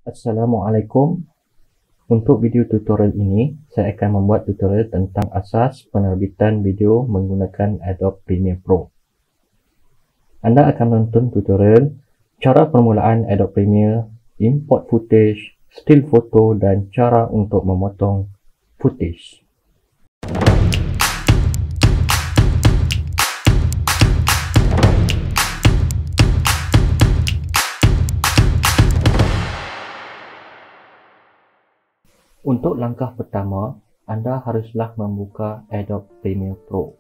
Assalamualaikum. Untuk video tutorial ini, saya akan membuat tutorial tentang asas penerbitan video menggunakan Adobe Premiere Pro. Anda akan menonton tutorial cara permulaan Adobe Premiere, import footage, still foto dan cara untuk memotong footage. Untuk langkah pertama, anda haruslah membuka Adobe Premiere Pro.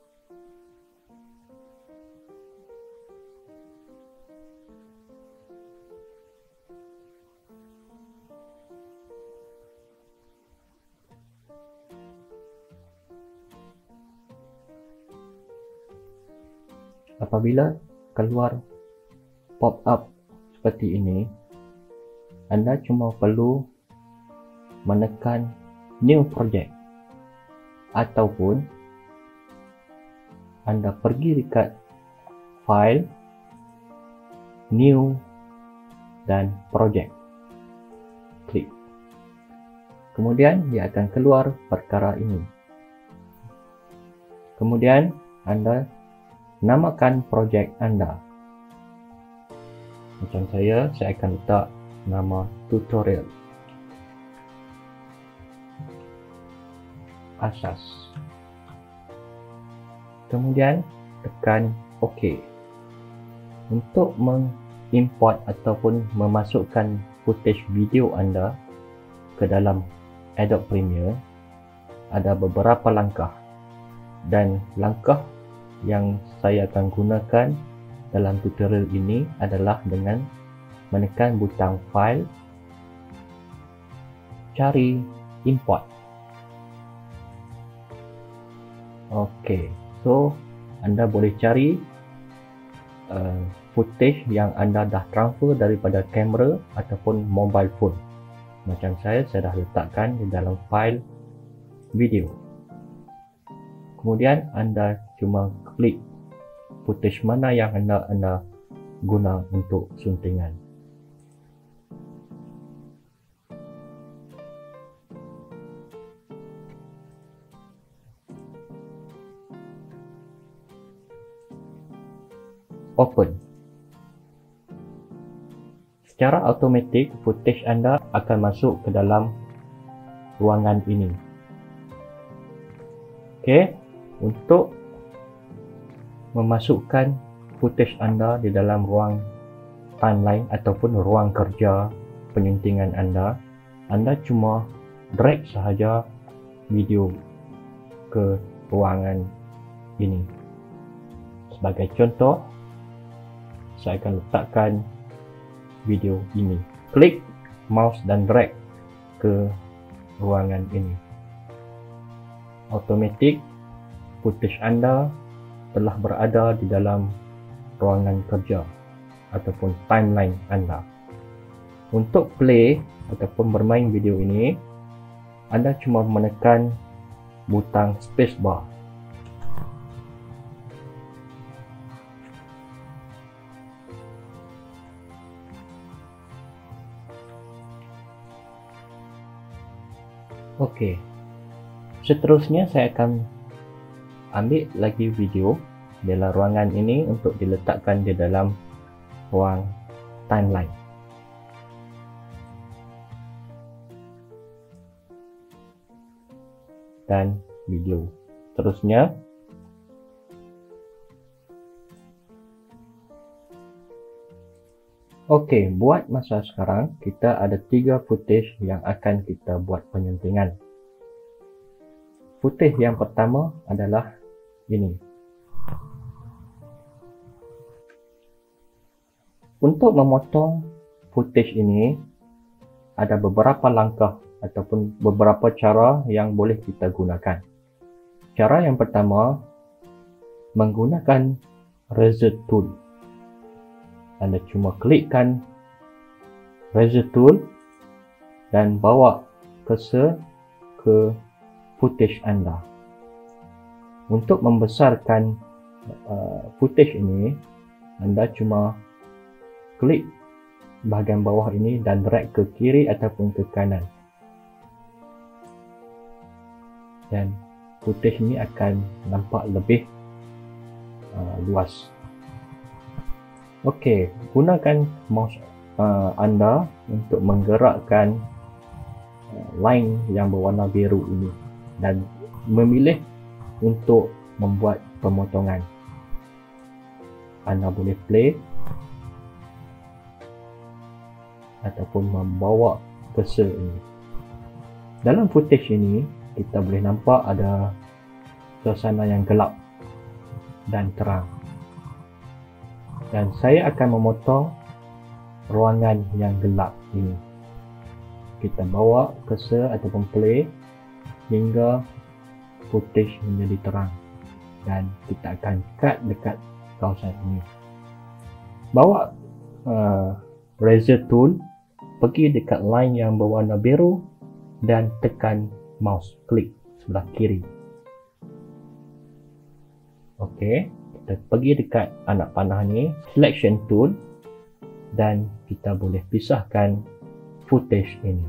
Apabila keluar pop-up seperti ini, anda cuma perlu menekan New Project ataupun anda pergi dekat File, New dan Project. Klik. Kemudian dia akan keluar perkara ini. Kemudian anda namakan projek anda. Macam saya akan letak nama tutorial. Asas. Kemudian tekan OK. Untuk mengimport ataupun memasukkan footage video anda ke dalam Adobe Premiere, ada beberapa langkah, dan langkah yang saya akan gunakan dalam tutorial ini adalah dengan menekan butang File, cari Import. Okey, so anda boleh cari footage yang anda dah transfer daripada kamera ataupun mobile phone. Macam saya dah letakkan di dalam file video. Kemudian anda cuma klik footage mana yang anda guna untuk suntingan. Open. Secara automatik footage anda akan masuk ke dalam ruangan ini. Okey, untuk memasukkan footage anda di dalam ruang timeline ataupun ruang kerja penyuntingan anda, anda cuma drag sahaja video ke ruangan ini. Sebagai contoh, saya akan letakkan video ini. Klik mouse dan drag ke ruangan ini. Automatik footage anda telah berada di dalam ruangan kerja ataupun timeline anda. Untuk play ataupun bermain video ini, anda cuma menekan butang spacebar. Okey. Seterusnya saya akan ambil lagi video dalam ruangan ini untuk diletakkan di dalam ruang timeline. Dan video. Seterusnya okey, buat masa sekarang kita ada 3 footage yang akan kita buat penyuntingan. Footage yang pertama adalah ini. Untuk memotong footage ini ada beberapa langkah ataupun beberapa cara yang boleh kita gunakan. Cara yang pertama menggunakan Razor Tool. Anda cuma klikkan Razor Tool dan bawa cursor ke footage anda. Untuk membesarkan footage ini, anda cuma klik bahagian bawah ini dan drag ke kiri ataupun ke kanan. Dan footage ini akan nampak lebih luas. Okey, gunakan mouse anda untuk menggerakkan line yang berwarna biru ini dan memilih untuk membuat pemotongan. Anda boleh play ataupun membawa cursor ini. Dalam footage ini kita boleh nampak ada suasana yang gelap dan terang. Dan saya akan memotong ruangan yang gelap ini. Kita bawa cursor ataupun play hingga footage menjadi terang dan kita akan cut dekat kawasan ini. Bawa razor tool, pergi dekat line yang berwarna biru dan tekan mouse klik sebelah kiri. Okey, kita pergi dekat anak panah ni, selection tool, dan kita boleh pisahkan footage ini.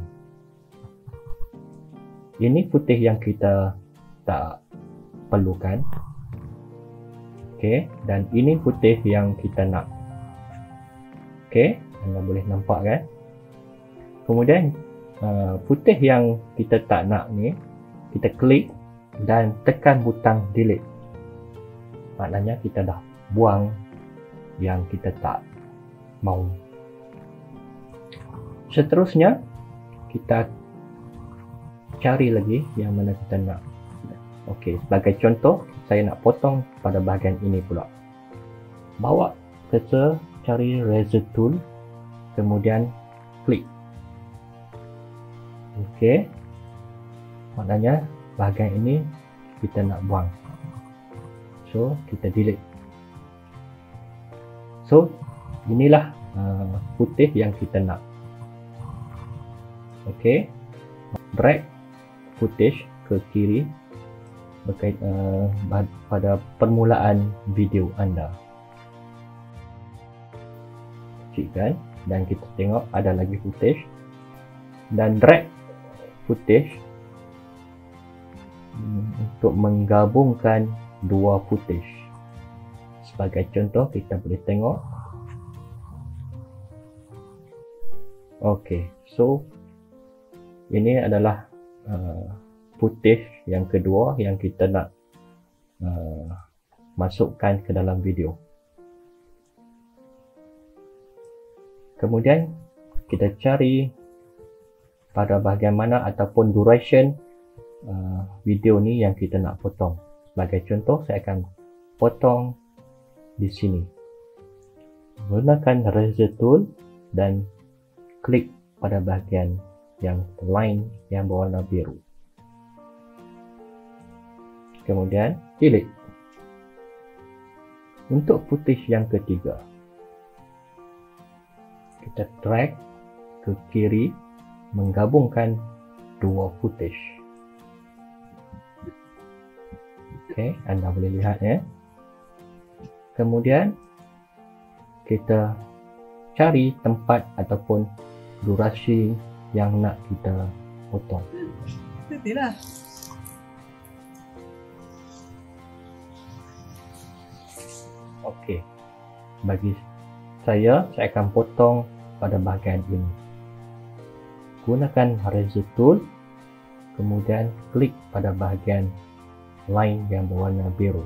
Ini footage yang kita tak perlukan. Okey, dan ini footage yang kita nak. Okey, anda boleh nampak kan? Kemudian footage yang kita tak nak ni, kita klik dan tekan butang delete. Maknanya kita dah buang yang kita tak mahu. Seterusnya kita cari lagi yang mana kita nak. Okey, sebagai contoh saya nak potong pada bahagian ini pula. Bawa cursor, cari razor tool, kemudian klik. Okey, maknanya bahagian ini kita nak buang, so kita delete. So inilah footage yang kita nak. Okey, drag footage ke kiri berkait pada permulaan video anda. Klikkan dan kita tengok ada lagi footage dan drag footage untuk menggabungkan dua footage. Sebagai contoh kita boleh tengok. Okey, so ini adalah footage yang kedua yang kita nak masukkan ke dalam video. Kemudian kita cari pada bahagian mana ataupun duration video ni yang kita nak potong. Sebagai contoh saya akan potong di sini. Gunakan razor tool dan klik pada bahagian yang line yang berwarna biru. Kemudian delete. Untuk footage yang ketiga, kita drag ke kiri menggabungkan dua footage. Okey, anda boleh lihat ya. Kemudian kita cari tempat ataupun durasi yang nak kita potong. Itulah. Okey, bagi saya akan potong pada bahagian ini. Gunakan razor tool, kemudian klik pada bahagian line yang berwarna biru.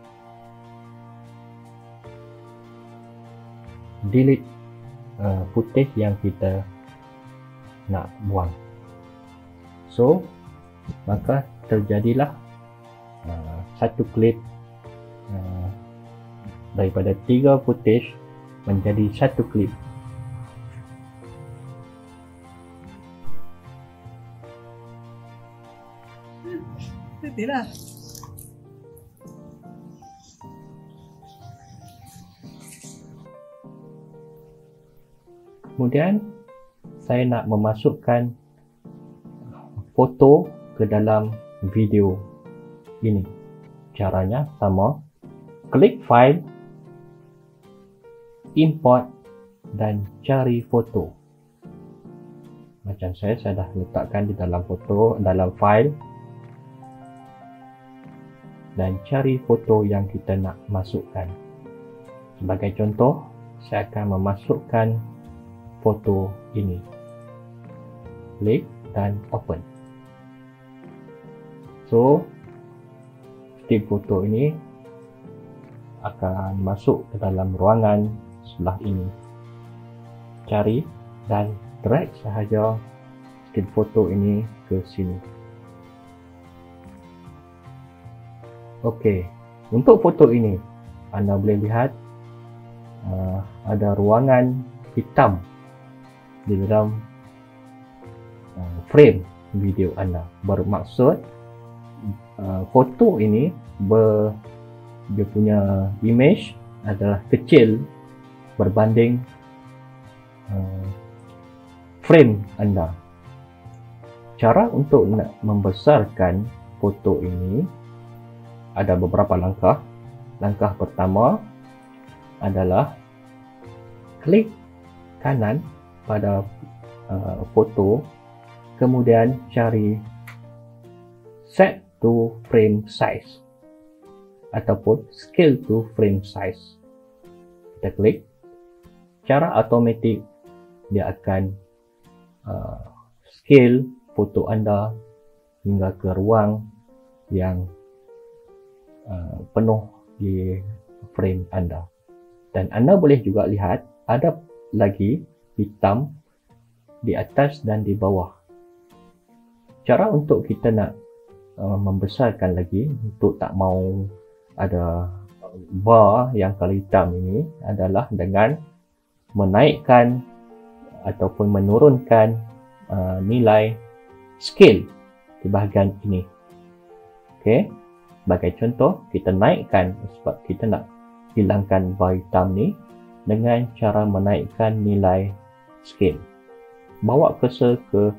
Delete footage yang kita nak buang. So, maka terjadilah satu klip daripada 3 footage menjadi satu klip. Itulah. Kemudian saya nak memasukkan foto ke dalam video ini. Caranya sama, klik file, import dan cari foto. Macam saya dah letakkan di dalam file, dan cari foto yang kita nak masukkan. Sebagai contoh, saya akan memasukkan foto ini. Klik dan open. So, stick foto ini akan masuk ke dalam ruangan sebelah ini. Cari dan drag sahaja stick foto ini ke sini. Okey, untuk foto ini anda boleh lihat ada ruangan hitam di dalam frame video anda. Bermaksud foto ini dia punya image adalah kecil berbanding frame anda. Cara untuk nak membesarkan foto ini ada beberapa langkah. Langkah pertama adalah klik kanan pada foto, kemudian cari set to frame size ataupun scale to frame size. Kita klik, cara automatik dia akan scale foto anda hingga ke ruang yang penuh di frame anda. Dan anda boleh juga lihat ada lagi hitam di atas dan di bawah. Cara untuk kita nak membesarkan lagi, untuk tak mau ada bar yang kalau hitam ini, adalah dengan menaikkan ataupun menurunkan nilai scale di bahagian ini. Okey, sebagai contoh, kita naikkan sebab kita nak hilangkan bar hitam ni dengan cara menaikkan nilai scale. Bawa cursor ke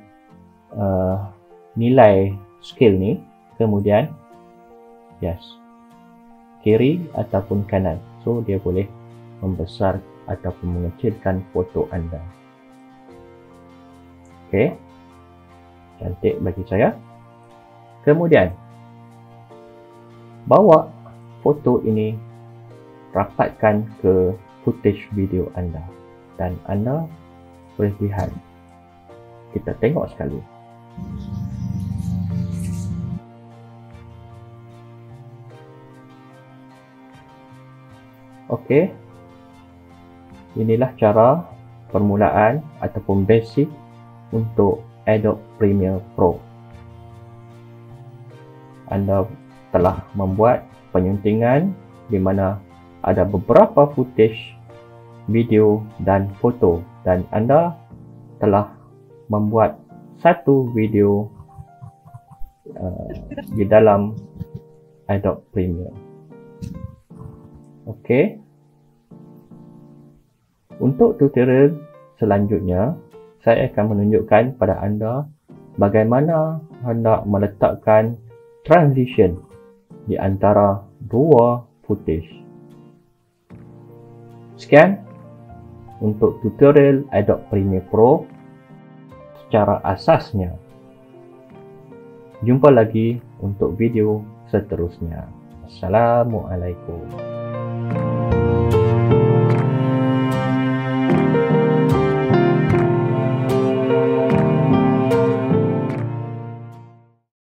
nilai scale ni, kemudian kiri ataupun kanan. So dia boleh membesar ataupun mengecilkan foto anda. Okey, cantik bagi saya. Kemudian bawa foto ini, rapatkan ke footage video anda, dan anda boleh lihat. Kita tengok sekali. Okey, inilah cara permulaan ataupun basic untuk Adobe Premiere Pro. Anda telah membuat penyuntingan di mana ada beberapa footage video dan foto, dan anda telah membuat satu video di dalam Adobe Premiere. Okey, untuk tutorial selanjutnya saya akan menunjukkan pada anda bagaimana hendak meletakkan transition di antara dua footage. Sekian untuk tutorial Adobe Premiere Pro secara asasnya. Jumpa lagi untuk video seterusnya. Assalamualaikum.